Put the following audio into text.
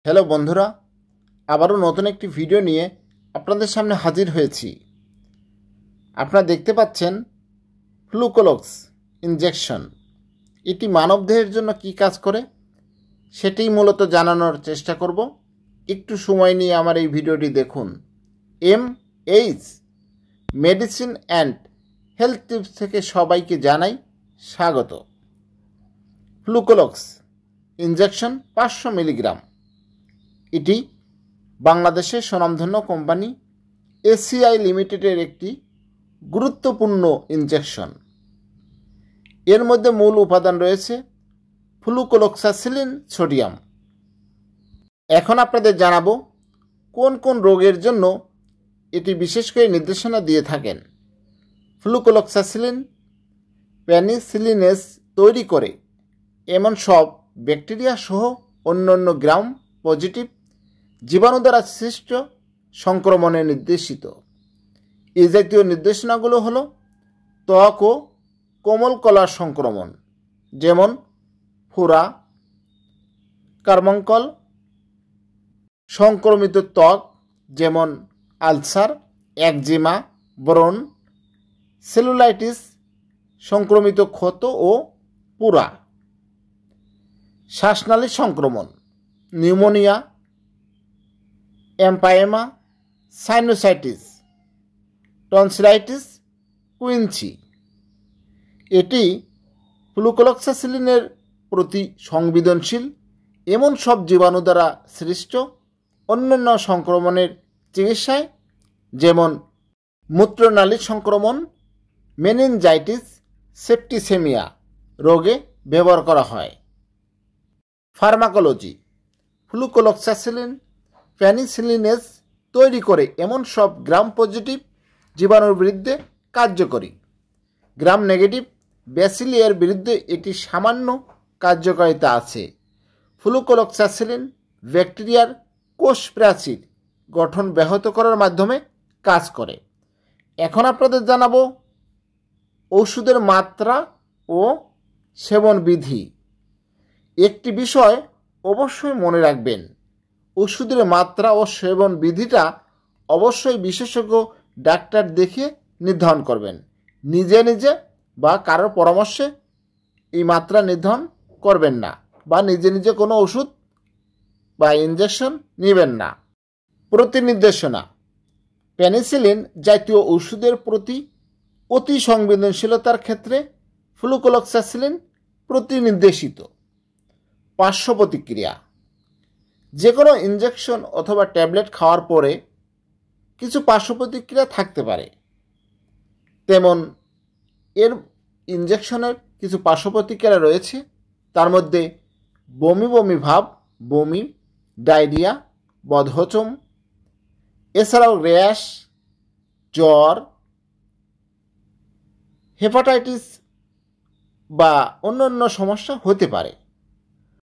Hello বন্ধুরা, আবারও নতুন একটি ভিডিও নিয়ে আপনাদের সামনে হাজির হয়েছি। আপনারা দেখতে পাচ্ছেন ফ্লুকোলক্স ইনজেকশন। এটি মানবদেহের জন্য কি কাজ করে সেটাই মূলত জানানোর চেষ্টা করব। একটু সময় নিয়ে আমার এই ভিডিওটি দেখুন। MH medicine and health tips থেকে সবাইকে জানাই স্বাগত। Flucolox injection 500 milligram. এটি বাংলাদেশের স্বনামধন্য কোম্পানি এসিআই লিমিটেডের একটি গুরুত্বপূর্ণ ইনজেকশন। এর মধ্যে মূল উপাদান রয়েছে ফ্লুকোলক্সাসিলিন সোডিয়াম। এখন আপনাদের জানাবো কোন কোন রোগের জন্য এটি বিশেষ করে নির্দেশনা দিয়ে থাকেন। ফ্লুকোলক্সাসিলিন পেনিসিলিনেস তৈরি করে এমন সব ব্যাকটেরিয়া সহ অন্যান্য গ্রাম পজিটিভ জীবাণু দ্বারা সৃষ্ট সংক্রমণে নির্দেশিত। এই জাতীয় নির্দেশনাগুলো হলো ত্বক ও কোমল কলার সংক্রমণ, যেমন ফোড়া, কার্বঙ্কল, সংক্রমিত ত্বক যেমন আলসার, একজিমা, ব্রণ, সেলুলাইটিস, সংক্রমিত ক্ষত ও পুরা, শ্বাসনালীর সংক্রমণ, pneumonia, empyema, sinusitis, tonsillitis, quinsy. এটি ফ্লুকোলক্সাসিলিনের প্রতি সংবেদনশীল এমন সব জীবাণু দ্বারা সৃষ্ট অন্যান্য সংক্রমণের চিকিৎসায়, যেমন মূত্রনালীর সংক্রমণ, মেনিনজাইটিস, সেপ্টিসেমিয়া রোগে ব্যবহার করা হয়। ফার্মাকোলজি: ফ্লুকোলক্সাসিলিন পেনিসিলিনেস তৈরি করে এমন সব গ্রাম পজিটিভ জীবাণুর বিরুদ্ধে কার্যকরী। গ্রাম নেগেটিভ ব্যাসিলিয়ার বিরুদ্ধে এটি সামান্য কার্যকারিতা আছে। ফ্লুকোলক্সাসিলিন ব্যাকটেরিয়ার কোষ প্রাচীর গঠন ব্যাহত করার মাধ্যমে কাজ করে। এখন আপনাদের জানাবো ওষুধের মাত্রা ও সেবন বিধি। একটি বিষয় অবশ্যই মনে রাখবেন, ওষুধের মাত্রা ও সেবন বিধিটা অবশ্যই বিশেষজ্ঞ ডাক্তার দেখে নির্ধারণ করবেন। নিজে নিজে বা কারোর পরামর্শে এই মাত্রা নির্ধারণ করবেন না, বা নিজে নিজে কোনো ওষুধ বা ইনজেকশন নেবেন না। প্রতিনির্দেশনা: পেনিসিলিন জাতীয় ওষুধের প্রতি অতি সংবেদনশীলতার ক্ষেত্রে ফ্লুকোলক্সাসিলিন প্রতিনির্দেশিত। পার্শ্ব প্রতিক্রিয়া: যে কোনো ইনজেকশন অথবা ট্যাবলেট খাওয়ার পরে কিছু পার্শ্ব প্রতিক্রিয়া থাকতে পারে। তেমন এর ইনজেকশনের কিছু পার্শ্ব প্রতিক্রিয়া রয়েছে, তার মধ্যে বমি বমি ভাব, বমি, ডায়রিয়া, বদহজম, এছাড়াও র্যাশ, জ্বর, হেপাটাইটিস বা অন্যান্য সমস্যা হতে পারে।